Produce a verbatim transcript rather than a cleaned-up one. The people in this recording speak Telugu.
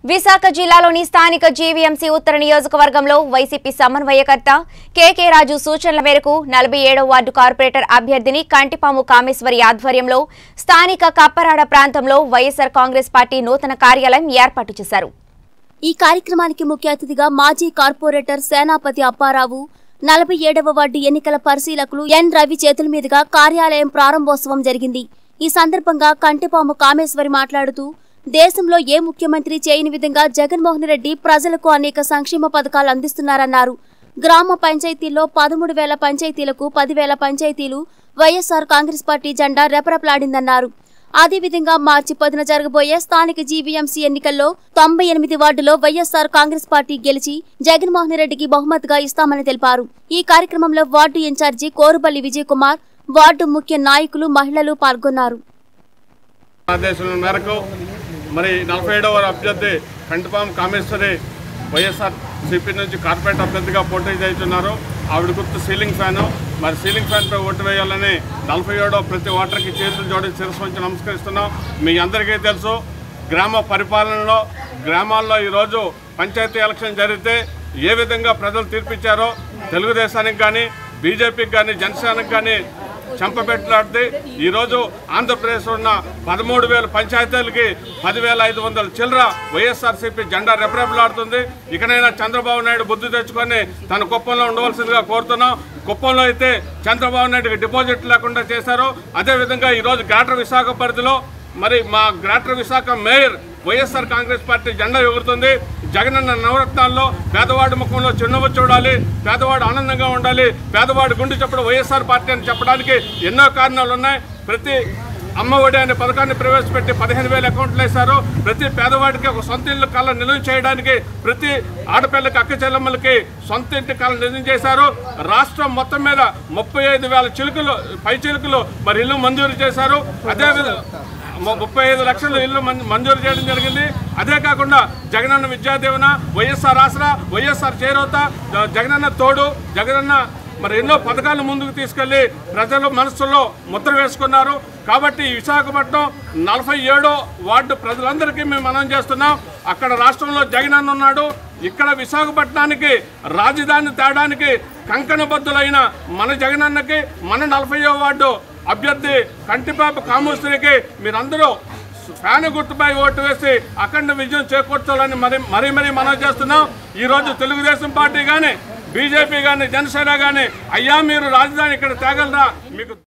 విశాఖ జిల్లాలోని స్థానిక జీవీఎంసీ ఉత్తర నియోజకవర్గంలో వైసీపీ సమన్వయకర్త కేకే రాజు సూచనల మేరకు నలభై ఏడవ వార్డు కార్పొరేటర్ అభ్యర్థిని కంటిపాము కామేశ్వరి ఆధ్వర్యంలో స్థానిక కప్పరాడ ప్రాంతంలో వైఎస్ఆర్ కాంగ్రెస్ పార్టీ నూతన కార్యాలయం ఏర్పాటు చేశారు। ఈ కార్యక్రమానికి ముఖ్య అతిథిగా మాజీ కార్పొరేటర్ సేనాపతి అప్పారావు, నలభై ఏడవ వార్డు ఎన్నికల పరిశీలకులు ఎన్ రవి చేతుల మీదుగా కార్యాలయం ప్రారంభోత్సవం జరిగింది। ఈ సందర్భంగా కంటిపాము కామేశ్వరి మాట్లాడుతూ దేశంలో ఏ ముఖ్యమంత్రి చేయని విధంగా జగన్మోహన్ రెడ్డి ప్రజలకు అనేక సంక్షేమ పథకాలు అందిస్తున్నారన్నారు। గ్రామ పంచాయతీల్లో పదమూడు వేల పంచాయతీలకు పదివేల పంచాయతీలు వైఎస్ఆర్ కాంగ్రెస్ పార్టీ జెండా రెపరెపలాడిందన్నారు। అదేవిధంగా మార్చి పదిన జరగబోయే స్థానిక జీవీఎంసీ ఎన్నికల్లో తొంభై ఎనిమిది వార్డులో వైఎస్ఆర్ కాంగ్రెస్ పార్టీ గెలిచి జగన్మోహన్ రెడ్డికి బహుమతిగా ఇస్తామని తెలిపారు। ఈ కార్యక్రమంలో ward incharge Koruballi Vijay Kumar, ward ముఖ్య నాయకులు, మహిళలు పాల్గొన్నారు। మరి నలభై ఏడవ అభ్యర్థి కంటిపాము కామేశ్వరి వైఎస్ఆర్ సిపి నుంచి కార్పొరేట్ అభ్యర్థిగా పోటీ చేస్తున్నారు। ఆవిడ గుర్తు సీలింగ్ ఫ్యాను। మరి సీలింగ్ ఫ్యాన్పై ఓటు వేయాలని నలభై ఏడవ ప్రతి ఓటర్కి చేతులు జోడించి శిరస్సు వంచి నమస్కరిస్తున్నాం। మీ అందరికీ తెలుసు, గ్రామ పరిపాలనలో గ్రామాల్లో ఈరోజు పంచాయతీ ఎలక్షన్ జరిగితే ఏ విధంగా ప్రజలు తీర్పిచ్చారో తెలుగుదేశానికి కానీ బీజేపీకి కానీ జనసేనకి కానీ చంపబెట్టలాడితే ఈరోజు ఆంధ్రప్రదేశ్ ఉన్న పదమూడు వేల పంచాయతీలకి పదివేల ఐదు వందల చిల్లర వైఎస్ఆర్సీపీ జెండా రెపరెపలాడుతుంది। ఇకనైనా చంద్రబాబు నాయుడు బుద్ధి తెచ్చుకొని తన కుప్పంలో ఉండవలసిందిగా కోరుతున్నాం। కుప్పంలో అయితే చంద్రబాబు నాయుడుకి డిపాజిట్ లేకుండా చేశారు। అదేవిధంగా ఈరోజు గ్రేటర్ విశాఖ పరిధిలో మరి మా greater Visakha mayor YSR Congress party జెండా ఎగురుతుంది। జగనన్న నవరత్నాల్లో పేదవాడి ముఖంలో చిరునవ్వు చూడాలి, పేదవాడు ఆనందంగా ఉండాలి, పేదవాడి గుండె చప్పుడు వైఎస్ఆర్ పార్టీ అని చెప్పడానికి ఎన్నో కారణాలు ఉన్నాయి। ప్రతి అమ్మఒడి అనే పథకాన్ని ప్రవేశపెట్టి పదిహేను వేల అకౌంట్లు వేశారు। ప్రతి పేదవాడికి ఒక సొంత ఇల్లు కళ నిలువ చేయడానికి ప్రతి ఆడపిల్లకి అక్క చెల్లెమ్మలకి సొంత ఇంటి కళ నిలువ చేశారు। రాష్ట్రం మొత్తం మీద ముప్పై ఐదు వేల చిలుకలు పై చిలుకలు మరి ఇల్లు మంజూరు చేశారు। అదేవిధంగా ముప్పై ఐదు లక్షలు ఇల్లు మంజూరు చేయడం జరిగింది। అదే కాకుండా జగనన్న విద్యాదీవెన, వైఎస్ఆర్ ఆసరా, వైఎస్ఆర్ చేరోత, జగనన్న తోడు, జగనన్న మరి ఎన్నో పథకాలు ముందుకు తీసుకెళ్లి ప్రజల మనసుల్లో ముద్ర వేసుకున్నారు। కాబట్టి విశాఖపట్నం నలభై ఏడో వార్డు ప్రజలందరికీ మేము మనం చేస్తున్నాం। అక్కడ రాష్ట్రంలో జగనన్న ఉన్నాడు, ఇక్కడ విశాఖపట్నానికి రాజధాని తేడానికి కంకణబద్దులైన మన జగనన్నకి మన నలభైవ వార్డు అభ్యర్థి కంటిపాము కామేశ్వరికి మీరందరూ ఫ్యాన్ గుర్తుపై ఓటు వేసి అఖండ విజయం చేకూర్చాలని మరి మరీ మరీ మనం చేస్తున్నాం। ఈరోజు తెలుగుదేశం పార్టీ కానీ బీజేపీ కానీ జనసేన కానీ అయ్యా మీరు రాజధాని ఇక్కడ తేగలరా మీకు